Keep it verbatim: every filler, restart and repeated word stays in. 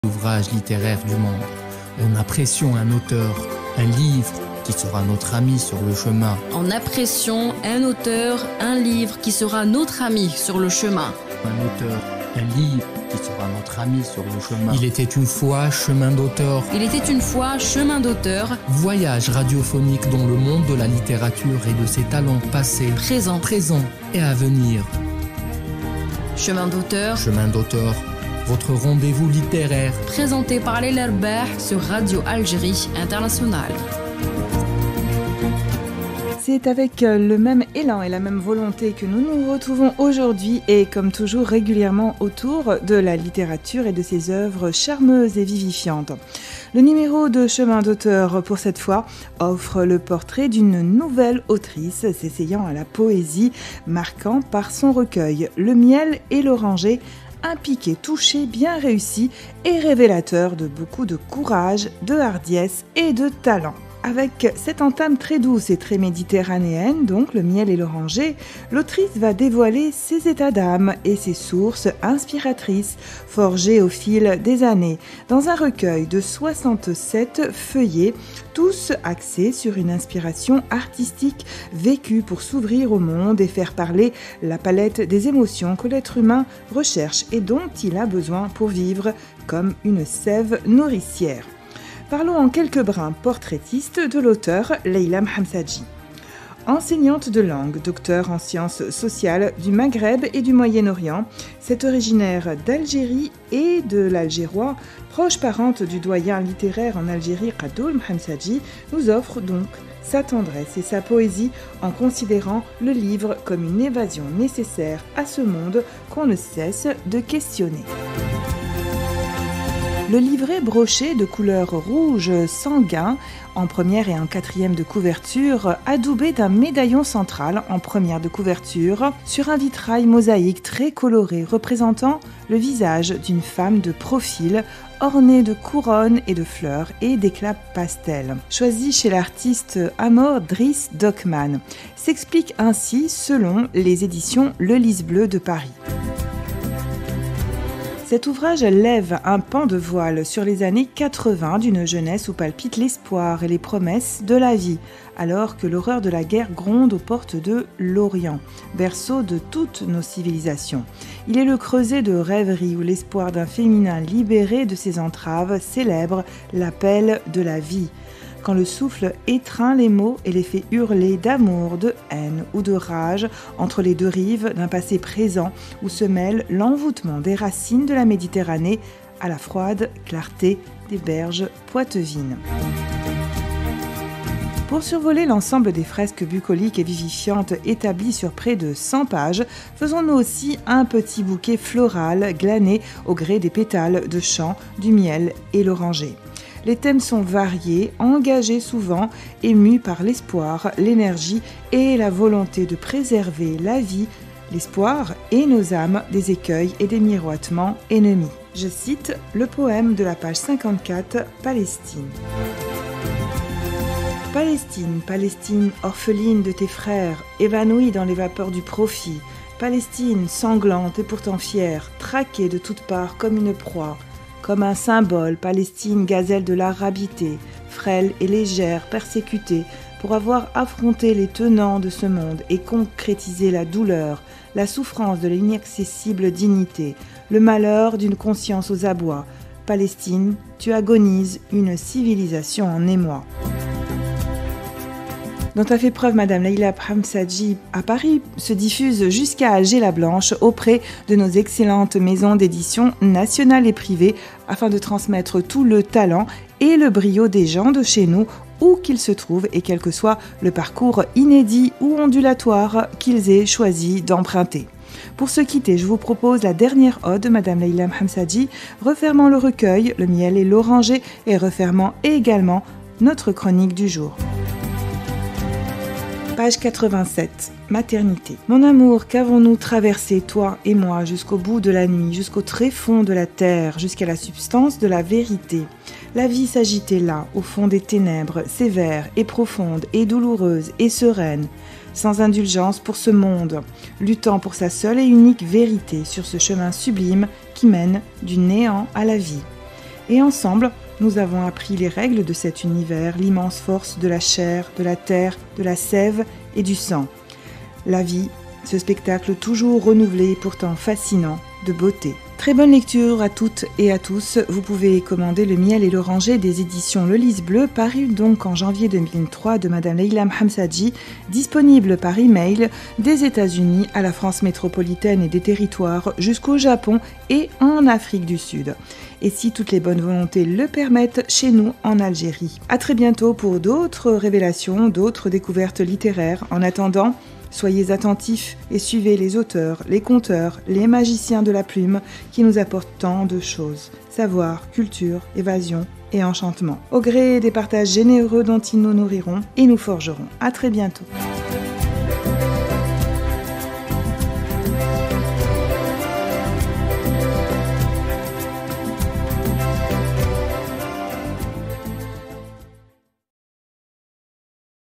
Ouvrage littéraire du monde. En apprécions un auteur, un livre qui sera notre ami sur le chemin. En apprécions un auteur, un livre qui sera notre ami sur le chemin. Un auteur, un livre qui sera notre ami sur le chemin. Il était une fois chemin d'auteur. Il était une fois chemin d'auteur. Voyage radiophonique dans le monde de la littérature et de ses talents passés, Présent. présents et à venir. Chemin d'auteur. Chemin d'auteur. Votre rendez-vous littéraire. Présenté par Leila Rbah sur Radio Algérie Internationale. C'est avec le même élan et la même volonté que nous nous retrouvons aujourd'hui et comme toujours régulièrement autour de la littérature et de ses œuvres charmeuses et vivifiantes. Le numéro de Chemin d'auteur pour cette fois offre le portrait d'une nouvelle autrice s'essayant à la poésie, marquant par son recueil Le miel et l'oranger, un piqué touché bien réussi et révélateur de beaucoup de courage, de hardiesse et de talent. Avec cette entame très douce et très méditerranéenne, donc Le miel et l'oranger, l'autrice va dévoiler ses états d'âme et ses sources inspiratrices forgées au fil des années, dans un recueil de soixante-sept feuillets, tous axés sur une inspiration artistique vécue pour s'ouvrir au monde et faire parler la palette des émotions que l'être humain recherche et dont il a besoin pour vivre comme une sève nourricière. Parlons en quelques brins portraitistes de l'auteur Leila Mhamsadji. Enseignante de langue, docteur en sciences sociales du Maghreb et du Moyen-Orient, cette originaire d'Algérie et de l'algérois, proche parente du doyen littéraire en Algérie Qadoul Mhamsadji, nous offre donc sa tendresse et sa poésie en considérant le livre comme une évasion nécessaire à ce monde qu'on ne cesse de questionner. Le livret broché de couleur rouge sanguin en première et en quatrième de couverture, adoubé d'un médaillon central en première de couverture, sur un vitrail mosaïque très coloré représentant le visage d'une femme de profil, ornée de couronnes et de fleurs et d'éclats pastels. Choisi chez l'artiste Amor Driss Dokman, s'explique ainsi selon les éditions Le Lys Bleu de Paris. Cet ouvrage lève un pan de voile sur les années quatre-vingts d'une jeunesse où palpitent l'espoir et les promesses de la vie, alors que l'horreur de la guerre gronde aux portes de l'Orient, berceau de toutes nos civilisations. Il est le creuset de rêverie où l'espoir d'un féminin libéré de ses entraves célèbre l'appel de la vie. Quand le souffle étreint les mots et les fait hurler d'amour, de haine ou de rage entre les deux rives d'un passé présent où se mêle l'envoûtement des racines de la Méditerranée à la froide clarté des berges poitevines. Pour survoler l'ensemble des fresques bucoliques et vivifiantes établies sur près de cent pages, faisons-nous aussi un petit bouquet floral glané au gré des pétales de chant, du miel et l'oranger. Les thèmes sont variés, engagés souvent, émus par l'espoir, l'énergie et la volonté de préserver la vie, l'espoir et nos âmes des écueils et des miroitements ennemis. Je cite le poème de la page cinquante-quatre, Palestine. Palestine, Palestine, orpheline de tes frères, évanouie dans les vapeurs du profit. Palestine, sanglante et pourtant fière, traquée de toutes parts comme une proie. Comme un symbole, Palestine, gazelle de l'arabité, frêle et légère, persécutée, pour avoir affronté les tenants de ce monde et concrétisé la douleur, la souffrance de l'inaccessible dignité, le malheur d'une conscience aux abois. Palestine, tu agonises une civilisation en émoi. Dont a fait preuve Madame Leila Mhamsadji à Paris se diffuse jusqu'à Alger-la-Blanche auprès de nos excellentes maisons d'édition nationales et privées afin de transmettre tout le talent et le brio des gens de chez nous où qu'ils se trouvent et quel que soit le parcours inédit ou ondulatoire qu'ils aient choisi d'emprunter. Pour se quitter, je vous propose la dernière ode de Madame Leila Mhamsadji, refermant le recueil, le miel et l'oranger et refermant également notre chronique du jour. Page quatre-vingt-sept. Maternité. Mon amour, qu'avons-nous traversé, toi et moi, jusqu'au bout de la nuit, jusqu'au tréfonds de la terre, jusqu'à la substance de la vérité. La vie s'agitait là, au fond des ténèbres, sévère et profonde et douloureuse et sereine, sans indulgence pour ce monde, luttant pour sa seule et unique vérité sur ce chemin sublime qui mène du néant à la vie. Et ensemble, nous avons appris les règles de cet univers, l'immense force de la chair, de la terre, de la sève et du sang. La vie, ce spectacle toujours renouvelé et pourtant fascinant, de beauté. Très bonne lecture à toutes et à tous. Vous pouvez commander Le miel et l'oranger des éditions Le Lys Bleu, paru donc en janvier deux mille trois de Madame Leila Hamsadji, disponible par email des États-Unis à la France métropolitaine et des territoires jusqu'au Japon et en Afrique du Sud. Et si toutes les bonnes volontés le permettent, chez nous en Algérie. À très bientôt pour d'autres révélations, d'autres découvertes littéraires. En attendant, soyez attentifs et suivez les auteurs, les conteurs, les magiciens de la plume qui nous apportent tant de choses. Savoir, culture, évasion et enchantement. Au gré des partages généreux dont ils nous nourriront et nous forgeront. À très bientôt.